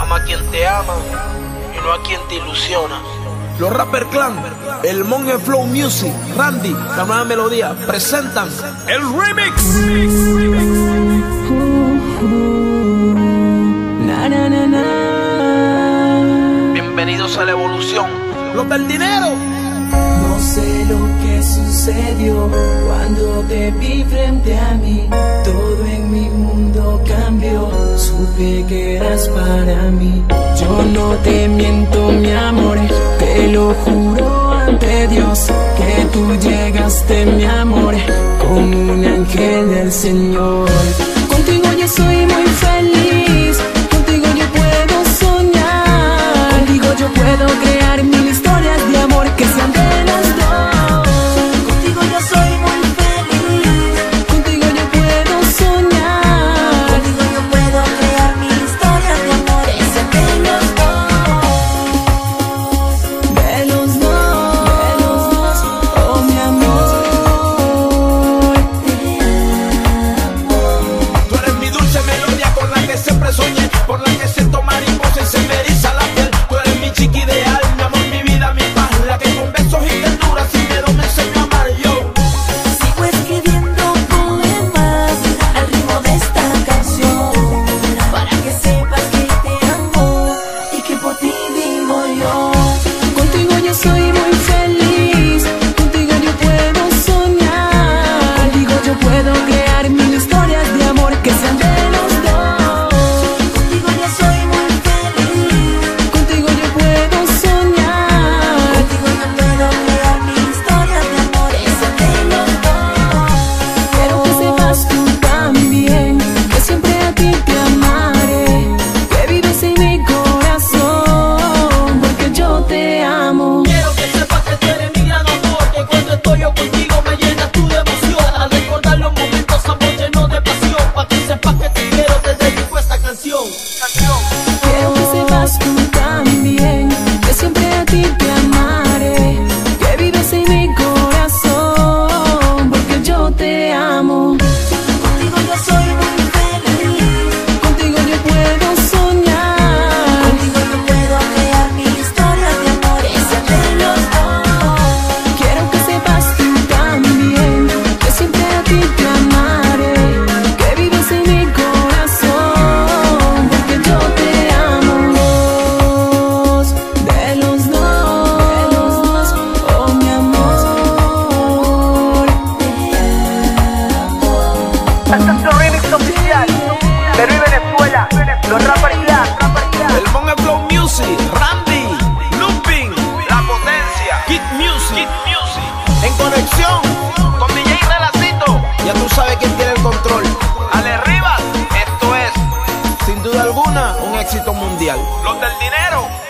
Ama a quien te ama y no a quien te ilusiona. Los Rapper Clan, el Monge Flow Music, Randy, la nueva melodía, presentan el remix. Bienvenidos a la evolución, los del dinero. No sé lo que sucedió cuando te vi frente a mí. Todo en mi mundo cambió, supe que eras para mí. Yo no te miento, mi amor, te lo juro ante Dios, que tú llegaste, mi amor, como un ángel del Señor. Contigo yo soy muy feliz, contigo yo puedo soñar, contigo yo puedo crear mil historias de amor que sean de los dos. Contigo yo soy muy feliz, contigo yo puedo soñar, contigo yo puedo crear mil historias de amor que sean de los dos. De los dos, oh mi amor, te amo. Tú eres mi dulce melodía con la que siempre soñé, por la que siento mariposa y se me eriza la piel. Tú eres mi chiqui ideal, mi amor, mi vida, mi paz, la que con besos y ternura sin miedo me enseña a amar yo. Sigo escribiendo poemas al ritmo de esta canción, para que sepas que te amo y que por ti vivo yo. Contigo yo soy muy feliz, contigo yo puedo soñar, contigo yo puedo crear mil historias de amor que sean de los dos. Contigo yo soy muy feliz, contigo yo puedo soñar, contigo yo puedo crear mil historias de amor que sean de los dos. Quiero que sepas tú también que siempre a ti te amaré, que vives en mi corazón, porque yo te amo. Quiero que sepas que tú eres mi gran amor, que cuando estoy yo contigo me llenas tú de emoción. Al recordar los momentos, amor lleno de pasión, para que sepas que te quiero, te dedico esta canción. Quiero que sepas tú también que siempre a ti te amaré, que vives en mi corazón, porque yo te amo. Contigo yo soy muy feliz, contigo yo puedo soñar, contigo yo puedo crear mil historias de amor que sean de los dos. Quiero que sepas tú también que siempre a ti te amaré, que vives en mi corazón, porque yo te amo. De los dos, oh mi amor, te amo. Este es el remix oficial Perú y Venezuela, los Rapper Clan. El Monge Flow Music, Randy, Looping, La Potencia, Kid Music, en conexión con DJ Relacito. Ya tú sabes quién tiene el control. Ale Rivas, esto es, sin duda alguna, un éxito mundial. Los del dinero.